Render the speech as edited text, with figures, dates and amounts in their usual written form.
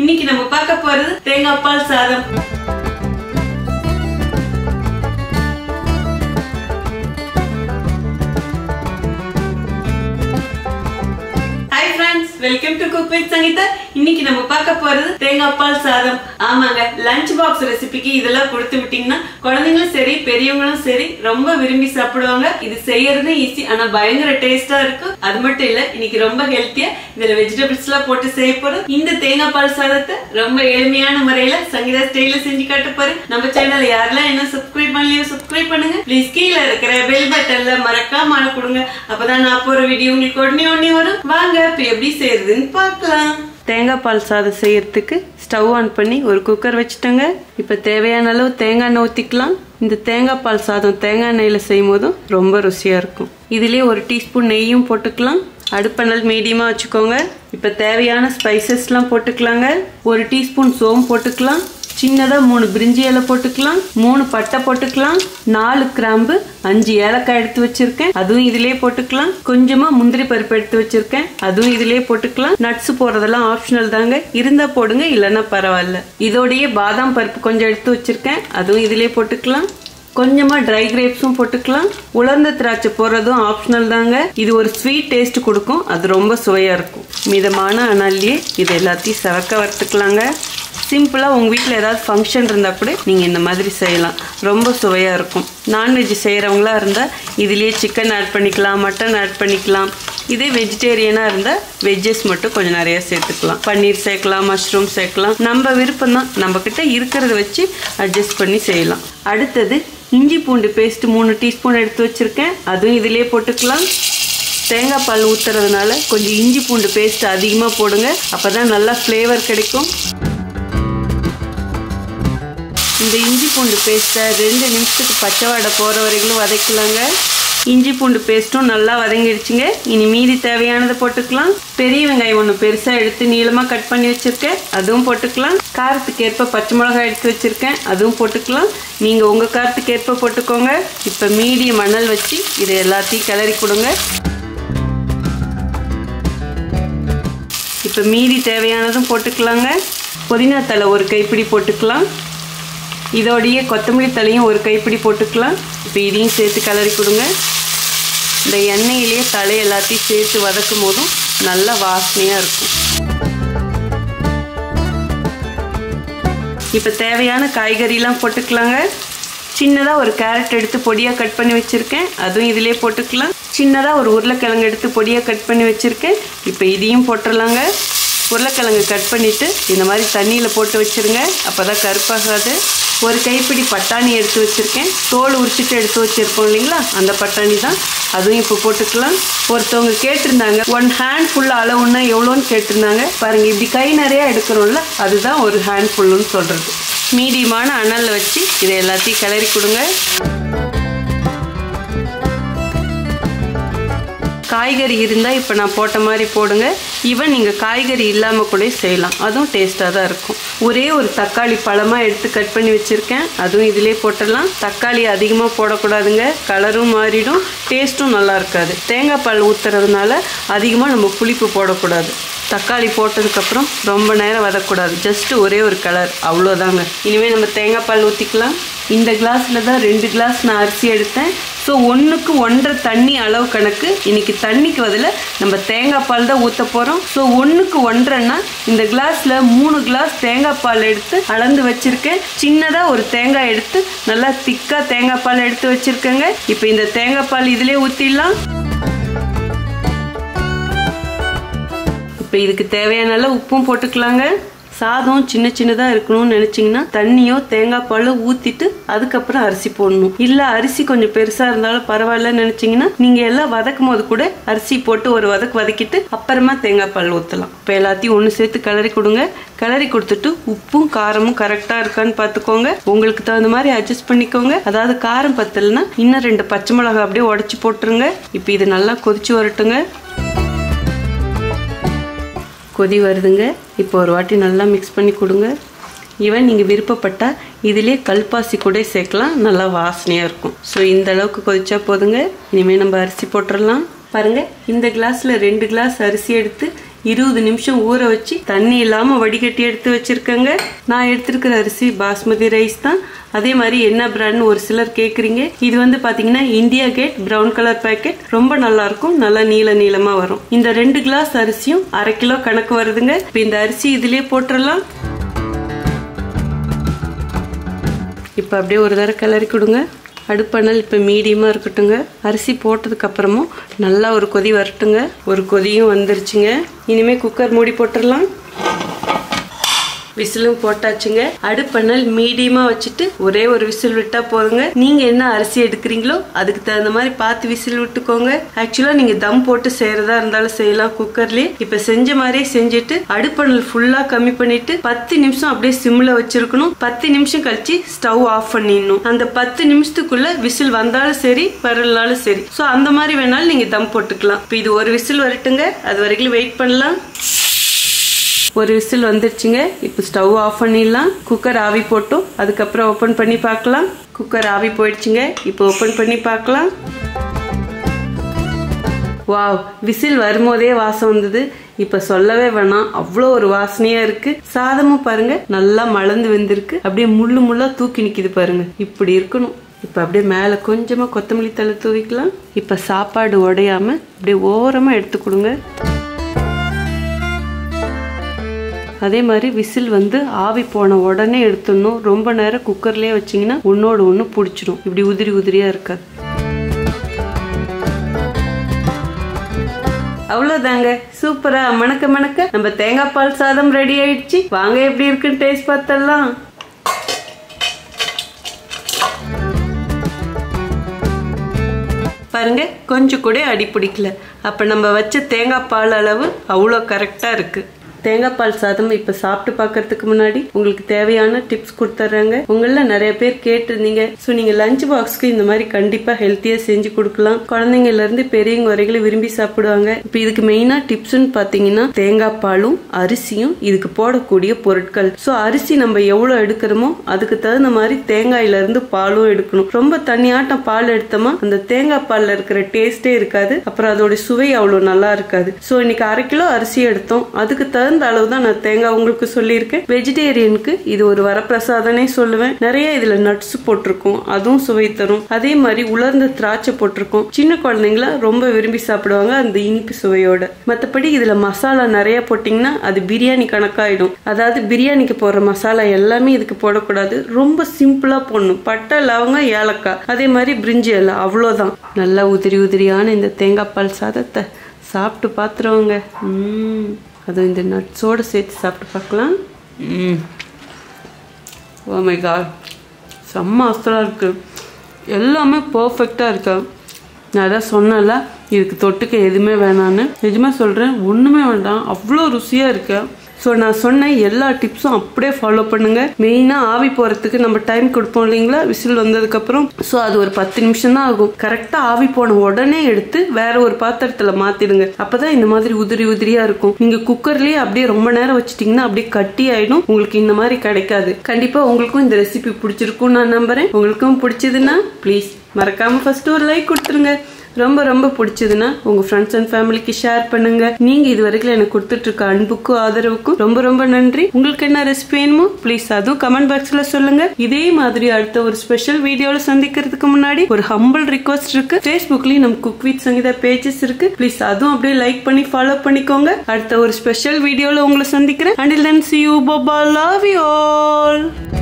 இன்னைக்கு நம்ம பார்க்க போறது தேங்காய் பால் சாதம். Welcome to cook with Sangeetha. இன்னைக்கு நம்ம பார்க்க போறது தேங்காய் பால் சாதம். ஆமாங்க, லஞ்ச் பாக்ஸ் ரெசிபிக்கு இதெல்லாம் கொடுத்து விட்டீங்கன்னா குழந்தைங்களும் சரி பெரியவங்களும் சரி ரொம்ப விரும்பி சாப்பிடுவாங்க. இது செய்யறது ஈஸி, ஆனா பயங்கர டேஸ்டா இருக்கும். அது மட்டும் இல்ல, இன்னைக்கு ரொம்ப ஹெல்த்தியா இதுல வெஜிடபிள்ஸ் எல்லாம் போட்டு செய்ய போறோம். இந்த தேங்காய் பால் சாதத்தை ரொம்ப எளிமையான முறையில சங்கீதா ஸ்டைல செஞ்சு காட்ட போறேன். நம்ம சேனல் யாரெல்லாம் என்ன சப்ஸ்கிரைப் பண்ணலையோ சப்ஸ்கிரைப் பண்ணுங்க. பிளீஸ் கீழே இருக்கிற பெல் பட்டன்ல மறக்காம ஆள கொடுங்க. அப்பதான் நான் போற வீடியோ உங்களுக்கு உடனே வரும். வாங்க இப்ப எப்படி செய்யறதுன்னு பார்க்கலாம். தேங்காய் பால் சாதம் செய்யறதுக்கு ஸ்டவ் ஆன் பண்ணி ஒரு குக்கர் வச்சுட்டோங்க. இப்ப தேவையான அளவு தேங்காய் எண்ணெய் ஊத்திக்கலாம். இந்த தேங்காய் பால் சாதம் தேங்காய் எண்ணெயில செய்யும் போதும் ரொம்ப ருசியா இருக்கும். இதுலயே ஒரு டீஸ்பூன் நெய்யும் போட்டுக்கலாம். அடுப்பணல் மீடியமா வச்சுக்கோங்க. இப்ப தேவையான ஸ்பைசஸ் எல்லாம் போட்டுக்கலாங்க. ஒரு டீஸ்பூன் சோம்பு போட்டுக்கலாம். சின்னதா 3 பிரிஞ்சி இலை போட்டுக்கலாம். 3 பட்டை போட்டுக்கலாம். 4 கிராம்பு, 5 ஏலக்காய் எடுத்து வச்சிருக்கேன், அதுவும் இதுலயே போட்டுக்கலாம். கொஞ்சமா முந்திரி பருப்பு எடுத்து வச்சிருக்கேன், அதுவும் இதுலயே போட்டுக்கலாம். நட்ஸ் போடுறதெல்லாம் ஆப்ஷனல் தாங்க, இருந்தா போடுங்க, இல்லைன்னா பரவாயில்ல. இதோடய பாதாம் பருப்பு கொஞ்சம் எடுத்து வச்சிருக்கேன், அதுவும் இதுலயே போட்டுக்கலாம். கொஞ்சமா ட்ரை கிரேப்ஸும் போட்டுக்கலாம். உலர்ந்த திராட்சை போடுறதும் ஆப்ஷனல் தாங்க. இது ஒரு ஸ்வீட் டேஸ்ட் கொடுக்கும், அது ரொம்ப சுவையா இருக்கும். மிதமான அனல்லையே இது எல்லாத்தையும் சரக்க வறுத்துக்கலாங்க. சிம்பிளா உங்க வீட்டில் ஏதாவது ஃபங்க்ஷன் இருந்தா கூட நீங்க இந்த மாதிரி செய்யலாம், ரொம்ப சுவையா இருக்கும். நான்வெஜ் செய்யறவங்களா இருந்தா இதுலயே சிக்கன் ஆட் பண்ணிக்கலாம், மட்டன் ஆட் பண்ணிக்கலாம். இதே வெஜிடேரியனா இருந்தா வெஜ்ஜஸ் மட்டும் கொஞ்சம் நிறைய சேர்த்துக்கலாம். பன்னீர் சேர்க்கலாம், மஷ்ரூம் சேர்க்கலாம், நம்ம விருப்பம் தான். நம்ம கிட்ட இருக்கிறத வச்சு அட்ஜஸ்ட் பண்ணி செய்யலாம். அடுத்தது இஞ்சி பூண்டு பேஸ்ட் 3 டீஸ்பூன் எடுத்து வச்சிருக்கேன், அதுவும் இதுலயே போட்டுக்கலாம். தேங்காய் பால் ஊத்துறதுனால கொஞ்சம் இஞ்சி பூண்டு பேஸ்ட் அதிகமா போடுங்க, அப்பதான் நல்லா ஃப்ளேவர் கிடைக்கும். இந்த இஞ்சி பூண்டு பேஸ்ட்டை 2 நிமிஷத்துக்கு பச்சை வாடை போகிற வரைக்கும் வதக்கலாங்க. இஞ்சி பூண்டு பேஸ்ட்டும் நல்லா வதங்கிடுச்சுங்க. இனி மீதி தேவையானதை போட்டுக்கலாம். பெரிய வெங்காயம் 1 பெருசாக எடுத்து நீளமாக கட் பண்ணி வச்சுருக்கேன், அதுவும் போட்டுக்கலாம். காரத்துக்கு ஏற்ப பச்சை மிளகாய் எடுத்து வச்சுருக்கேன், அதுவும் போட்டுக்கலாம். நீங்கள் உங்கள் காரத்துக்கு ஏற்ப போட்டுக்கோங்க. இப்போ மீடியம் அனல் வச்சு இதை எல்லாத்தையும் கிளறி கொடுங்க. இப்போ மீதி தேவையானதும் போட்டுக்கலாங்க. புதினா தழை 1 கைப்பிடி போட்டுக்கலாம். இதோடைய கொத்தமல்லி தலையும் 1 கைப்பிடி போட்டுக்கலாம். இப்போ இதையும் சேர்த்து கிளறி கொடுங்க. இந்த எண்ணெயிலேயே தலை எல்லாத்தையும் சேர்த்து வதக்கும் போதும் நல்லா வாசனையாக இருக்கும். இப்போ தேவையான காய்கறிலாம் போட்டுக்கலாங்க. சின்னதாக ஒரு கேரட் எடுத்து பொடியாக கட் பண்ணி வச்சுருக்கேன், அதுவும் இதிலே போட்டுக்கலாம். சின்னதாக ஒரு உருளைக்கிழங்கு எடுத்து பொடியாக கட் பண்ணி வச்சுருக்கேன், இப்போ இதையும் போட்டுடலாங்க. உருளைக்கிழங்கு கட் பண்ணிவிட்டு இந்த மாதிரி தண்ணியில் போட்டு வச்சுருங்க, அப்போ தான் கருப்பாகாது. 1 கைப்பிடி பட்டாணி எடுத்து வச்சுருக்கேன், தோல் உரிச்சிட்டு எடுத்து வச்சுருக்கோம் இல்லைங்களா, அந்த பட்டாணி தான், அதுவும் இப்போ போட்டுக்கலாம். ஒருத்தவங்க கேட்டிருந்தாங்க 1 ஹேண்ட் ஃபுல் அளவுன்னா எவ்வளோன்னு கேட்டிருந்தாங்க. பாருங்கள், இப்படி கை நிறையா எடுக்கிறோம்ல, அதுதான் 1 ஹேண்ட் ஃபுல்லுன்னு சொல்கிறது. மீடியமான அனலில் வச்சு இதை எல்லாத்தையும் கிளறி கொடுங்க. காய்கறி இருந்தால் இப்போ நான் போட்ட மாதிரி போடுங்க. ஈவன் நீங்கள் காய்கறி இல்லாமல் கூட செய்யலாம், அதுவும் டேஸ்ட்டாக தான் இருக்கும். ஒரே ஒரு தக்காளி பழமாக எடுத்து கட் பண்ணி வச்சுருக்கேன், அதுவும் இதிலே போட்டுடலாம். தக்காளி அதிகமாக போடக்கூடாதுங்க, கலரும் மாறிடும், டேஸ்ட்டும் நல்லா இருக்காது. தேங்காய் பால் ஊற்றுறதுனால அதிகமாக நம்ம புளிப்பு போடக்கூடாது. தக்காளி போட்டதுக்கப்புறம் ரொம்ப நேரம் வதக்கூடாது, ஜஸ்ட்டு ஒரே ஒரு கலர், அவ்வளோதாங்க. இனிமேல் நம்ம தேங்காய் பால் ஊற்றிக்கலாம். இந்த கிளாஸில் தான் 2 கிளாஸ் நான் அரிசி எடுத்தேன். ஸோ 1க்கு 1.5 தண்ணி அளவு கணக்கு. இன்னைக்கு தண்ணிக்கு பதில் நம்ம தேங்காய் பால் தான் ஊற்ற போகிறோம். ஸோ 1க்கு 1.5ன்னா இந்த கிளாஸில் 3 கிளாஸ் தேங்காய் பால் எடுத்து அளந்து வச்சுருக்கேன். சின்னதாக ஒரு தேங்காய் எடுத்து நல்லா திக்காக தேங்காய் பால் எடுத்து வச்சுருக்கேங்க. இப்போ இந்த தேங்காய் பால் இதிலே ஊற்றிடலாம். இப்போ இதுக்கு தேவையான அளவு உப்பும் போட்டுக்கலாங்க. சாதம் சின்ன சின்னதாக இருக்கணும்னு நினச்சிங்கன்னா தண்ணியோ தேங்காய் பாலோ ஊற்றிட்டு அதுக்கப்புறம் அரிசி போடணும். இல்லை அரிசி கொஞ்சம் பெருசாக இருந்தாலும் பரவாயில்லன்னு நினச்சிங்கன்னா நீங்கள் எல்லாம் வதக்கும் போது கூட அரிசி போட்டு ஒரு வதக்கிட்டு அப்புறமா தேங்காய் பால் ஊற்றலாம். இப்போ எல்லாத்தையும் ஒன்று சேர்த்து கிளறி கொடுங்க. கிளறி கொடுத்துட்டு உப்பும் காரமும் கரெக்டாக இருக்கான்னு பார்த்துக்கோங்க. உங்களுக்கு தகுந்த மாதிரி அட்ஜஸ்ட் பண்ணிக்கோங்க. அதாவது காரம் பத்தலைன்னா இன்னும் 2 பச்சை மிளகாய் அப்படியே உடச்சி போட்டுருங்க. இப்போ இது நல்லா கொதிச்சு வரட்டுங்க. கொதி வருதுங்க. இப்போ ஒரு வாட்டி நல்லா மிக்ஸ் பண்ணி கொடுங்க. ஈவன் நீங்கள் விருப்பப்பட்டால் இதிலே கல்பாசி கூட சேர்க்கலாம், நல்லா வாசனையாக இருக்கும். ஸோ இந்த அளவுக்கு கொதிச்சா போதுங்க. இனிமேல் நம்ம அரிசி போட்டுடலாம். பாருங்கள், இந்த கிளாஸில் 2 கிளாஸ் அரிசி எடுத்து 20 நிமிஷம் ஊற வச்சு தண்ணி இல்லாம வடிகட்டி எடுத்து வச்சிருக்கேங்க. நான் எடுத்திருக்கிற அரிசி பாஸ்மதி ரைஸ் தான். அதே மாதிரி என்ன பிராண்ட் ஒரு சிலர் கேக்குறீங்க. இது வந்து பாத்தீங்கன்னா India Gate brown colour packet. ரொம்ப நல்லா இருக்கும், நல்லா நீளமா வரும். இந்த 2 கிளாஸ் அரிசியும் 1/2 கிலோ கணக்கு வருதுங்க. இப்ப இந்த அரிசி இதுலயே போட்டுடலாம். இப்ப அப்படியே ஒரு தடவை கிளறி கொடுங்க. அடுப்பணல் இப்போ மீடியமாக இருக்கட்டுங்க. அரிசி போட்டதுக்கு அப்புறமும் நல்லா ஒரு கொதி வரட்டுங்க. ஒரு கொதியும் வந்துருச்சுங்க. இனிமேல் குக்கர் மூடி போட்டுடலாம். விசிலும் போட்டாச்சுங்க. அடுப்பணல் மீடியமா வச்சுட்டு ஒரே ஒரு விசில் விட்டா போதுங்க. நீங்க என்ன அரிசி எடுக்கிறீங்களோ அதுக்கு தகுந்த மாதிரி பார்த்து விசில் விட்டுக்கோங்க. ஆக்சுவலா நீங்க தம் போட்டு செய்யறதா இருந்தாலும் செய்யலாம் குக்கர்லயே. இப்ப செஞ்ச மாதிரியே செஞ்சுட்டு அடுப்பணல் ஃபுல்லா கம்மி பண்ணிட்டு 10 நிமிஷம் அப்படியே சிம்ல வச்சிருக்கணும். 10 நிமிஷம் கழிச்சு ஸ்டவ் ஆஃப் பண்ணிடணும். அந்த 10 நிமிஷத்துக்குள்ள விசில் வந்தாலும் சரி வரலனாலும் சரி. சோ அந்த மாதிரி வேணாலும் நீங்க தம் போட்டுக்கலாம். இப்ப இது ஒரு விசில் வரட்டுங்க. அது வரைக்கும் வெயிட் பண்ணலாம். ஒரு விசில் வந்துருச்சுங்க. இப்போ ஸ்டவ் ஆஃப் பண்ணிடலாம். குக்கர் ஆவி போட்டோம், அதுக்கப்புறம் ஓப்பன் பண்ணி பார்க்கலாம். குக்கர் ஆவி போயிடுச்சுங்க. இப்போ ஓப்பன் பண்ணி பார்க்கலாம். வாவ், விசில் வரும்போதே வாசம் வந்தது. இப்ப சொல்லவே வேணாம், அவ்வளோ ஒரு வாசனையா இருக்கு. சாதமும் பாருங்க நல்லா மலர்ந்து வெந்திருக்கு. அப்படியே முள்ளா தூக்கி நிக்குது பாருங்க. இப்படி இருக்கணும். இப்ப அப்படியே மேல கொஞ்சமா கொத்தமல்லி தழை தூவிக்கலாம். இப்ப சாப்பாடு உடையாம அப்படியே ஓரமா எடுத்து கொடுங்க. அதே மாதிரி விசில் வந்து ஆவி போன உடனே எடுத்துடணும். ரொம்ப நேரம் குக்கர்லயே வச்சீங்கன்னா ஒன்னோட ஒண்ணு பிடிச்சிடும். இப்படி உதிரியா இருக்காது. அவ்வளவுதாங்க. சூப்பரா மணக்க நம்ம தேங்காய் பால் சாதம் ரெடி ஆயிடுச்சு. வாங்க எப்படி இருக்குன்னு டேஸ்ட் பார்த்தலாம். பாருங்க, கொஞ்சம் கூட அடி பிடிக்கல. அப்ப நம்ம வச்ச தேங்காய் பால் அளவு அவ்வளோ கரெக்டா இருக்கு. தேங்காய் பால் சாதம் இப்ப சாப்பிட்டு பாக்கிறதுக்கு முன்னாடி உங்களுக்கு தேவையான டிப்ஸ் கொடுத்துறாங்க. உங்கள நிறைய பேர் கேட்டிருந்தீங்க. சோ நீங்க லஞ்ச் பாக்ஸ்க்கு இந்த மாதிரி கண்டிப்பா ஹெல்த்தியா செஞ்சு கொடுக்கலாம். குழந்தைங்கள்ல இருந்து பெரியவங்க வரைக்கும் விரும்பி சாப்பிடுவாங்க. இப்ப இதுக்கு மெயினா டிப்ஸ்ன்னு பாத்தீங்கன்னா தேங்காய் பாலும் அரிசியும் இதுக்கு போடக்கூடிய பொருட்கள். சோ அரிசி நம்ம எவ்வளவு எடுக்கிறோமோ அதுக்கு தகுந்த மாதிரி தேங்காயில இருந்து பாலும் எடுக்கணும். ரொம்ப தண்ணியாட்டம் பால் எடுத்தோமா அந்த தேங்காய் பால்ல இருக்கிற டேஸ்டே இருக்காது. அப்புறம் அதோட சுவை அவ்வளவு நல்லா இருக்காது. சோ இன்னைக்கு 1/2 கிலோ அரிசி எடுத்தோம். அதுக்கு தகுந்த அளவுதான் நான் தேங்காய் உங்களுக்கு சொல்லியிருக்கேன். வெஜிடேரியனுக்கு இது ஒரு வரப்பிரசாதனே சொல்லுவேன். நிறைய இதுல நட்ஸ் போட்டிருக்கோம், அதுவும் சுவை தரும். அதே மாதிரி உலர்ந்த திராட்சை போட்டிருக்கோம். சின்ன குழந்தைங்கள ரொம்ப விரும்பி சாப்பிடுவாங்க அந்த இனிப்பு சுவையோட. மற்றபடி இதுல மசாலா நிறைய போட்டீங்கன்னா அது பிரியாணி கணக்காயிடும். அதாவது பிரியாணிக்கு போடுற மசாலா எல்லாமே இதுக்கு போடக்கூடாது. ரொம்ப சிம்பிளா போடணும். பட்டை, லவங்கம், ஏலக்காய், அதே மாதிரி பிரிஞ்சி எல்லாம், அவ்வளவுதான். நல்லா உதிரியான இந்த தேங்காய் பால் சாதத்தை சாப்பிட்டு பாத்துருவாங்க. அது இந்த நட்ஸோட சேர்த்து சாப்பிட்டு பார்க்கலாம். ஓ மை காட், செம்ம அசலா இருக்கு. எல்லாமே பர்ஃபெக்டா இருக்கு. நான் அதான் சொன்னல இதுக்கு தொட்டுக்க எதுவுமே வேணான்னு. நிஜமா சொல்றேன், ஒண்ணுமே வேண்டாம், அவ்வளோ ருசியா இருக்கு. ஸோ நான் சொன்ன எல்லா டிப்ஸும் அப்படியே ஃபாலோ பண்ணுங்க. மெயினாக ஆவி போகிறதுக்கு நம்ம டைம் கொடுப்போம் இல்லைங்களா விசில் வந்ததுக்கப்புறம். ஸோ அது ஒரு 10 நிமிஷம் தான் ஆகும். கரெக்டாக ஆவி போன உடனே எடுத்து வேற ஒரு பாத்திரத்தில் மாற்றிடுங்க. அப்போதான் இந்த மாதிரி உதிரியா இருக்கும். நீங்கள் குக்கர்லேயே அப்படியே ரொம்ப நேரம் வச்சுட்டிங்கன்னா அப்படியே கட்டி ஆயிடும். உங்களுக்கு இந்த மாதிரி கிடைக்காது. கண்டிப்பாக உங்களுக்கும் இந்த ரெசிபி பிடிச்சிருக்கும் நான் நம்புறேன். உங்களுக்கும் பிடிச்சதுன்னா ப்ளீஸ் மறக்காம ஃபர்ஸ்ட் ஒரு லைக் கொடுத்துருங்க. ரொம்ப பிடிச்சதுன்னா உங்க ஃப்ரெண்ட்ஸ் அண்ட் ஃபேமிலிக்கு ஷேர் பண்ணுங்க. நீங்க இது வரைக்கும் எனக்கு கொடுத்துட்டு இருக்க அன்புக்கும் ஆதரவுக்கும் ரொம்ப நன்றி. உங்களுக்கு என்ன ரெசிபி வேணுமோ ப்ளீஸ் அதுவும் கமெண்ட் பாக்ஸ்ல சொல்லுங்க. இதே மாதிரி அடுத்த ஒரு ஸ்பெஷல் வீடியோல சந்திக்கிறதுக்கு முன்னாடி ஒரு ஹம்பிள் ரிக்வெஸ்ட் இருக்கு. Facebookலயும் நம்ம குக் வித் சங்கீதா பேஜஸ் இருக்கு. ப்ளீஸ் அதுவும் அப்படியே லைக் பண்ணி ஃபாலோ பண்ணிக்கோங்க. அடுத்த ஒரு ஸ்பெஷல் வீடியோல உங்களை சந்திக்கிறேன். Until then, see you. Bye bye. Love you all.